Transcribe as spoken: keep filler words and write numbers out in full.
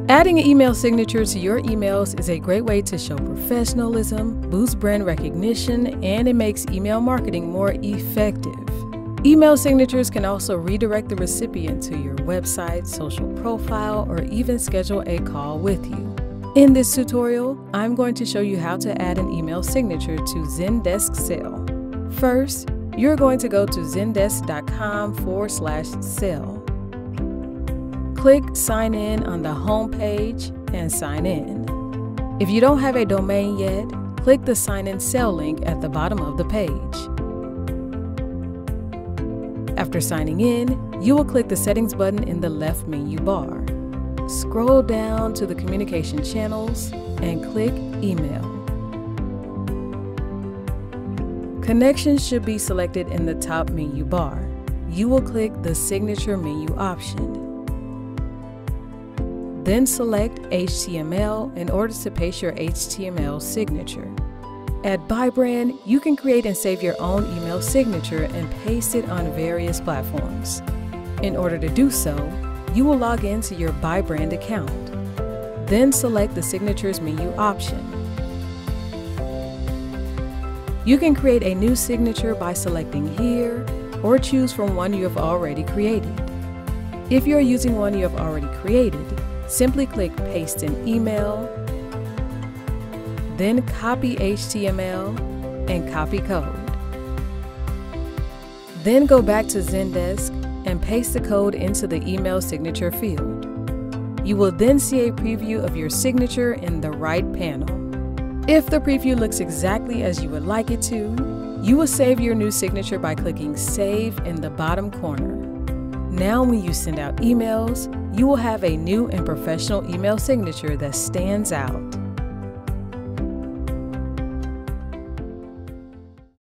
Adding an email signature to your emails is a great way to show professionalism, boost brand recognition, and it makes email marketing more effective. Email signatures can also redirect the recipient to your website, social profile, or even schedule a call with you. In this tutorial, I'm going to show you how to add an email signature to Zendesk Sell. First, you're going to go to zendesk.com forward slash sell. Click Sign In on the home page and sign in. If you don't have a domain yet, click the Sign In Sell link at the bottom of the page. After signing in, you will click the Settings button in the left menu bar. Scroll down to the Communication Channels and click Email. Connections should be selected in the top menu bar. You will click the Signature menu option. Then select H T M L in order to paste your H T M L signature. At ByBrand, you can create and save your own email signature and paste it on various platforms. In order to do so, you will log into your ByBrand account. Then select the Signatures menu option. You can create a new signature by selecting here or choose from one you have already created. If you're using one you have already created, simply click Paste in Email, then copy H T M L and copy code. Then go back to Zendesk and paste the code into the email signature field. You will then see a preview of your signature in the right panel. If the preview looks exactly as you would like it to, you will save your new signature by clicking Save in the bottom corner. Now when you send out emails, you will have a new and professional email signature that stands out.